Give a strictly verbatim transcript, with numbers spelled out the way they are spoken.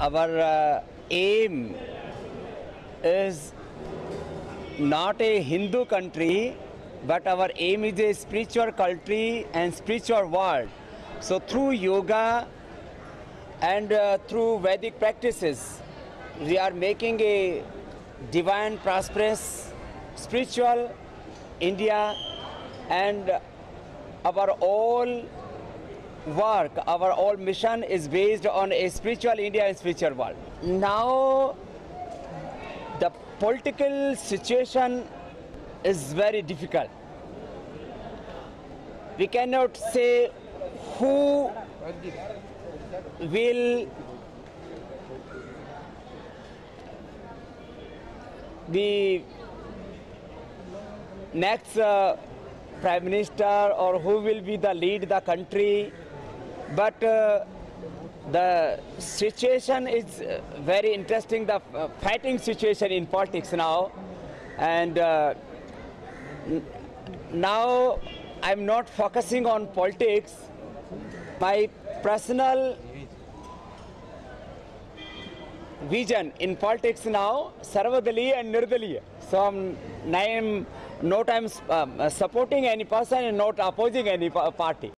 our uh, aim is not a Hindu country, but our aim is a spiritual country and spiritual world. So through yoga and uh, through Vedic practices, we are making a divine, prosperous, spiritual India, and our all work, our all mission is based on a spiritual India and spiritual world. Now, the political situation is very difficult. We cannot say who will be next uh, Prime Minister or who will be the lead the country, but uh, the situation is very interesting, the uh, fighting situation in politics now, and uh, now I'm not focusing on politics. My personal vision in politics now, Sarvadaliya and Nirdaliya. So I'm, I'm not I'm um, supporting any person and not opposing any party.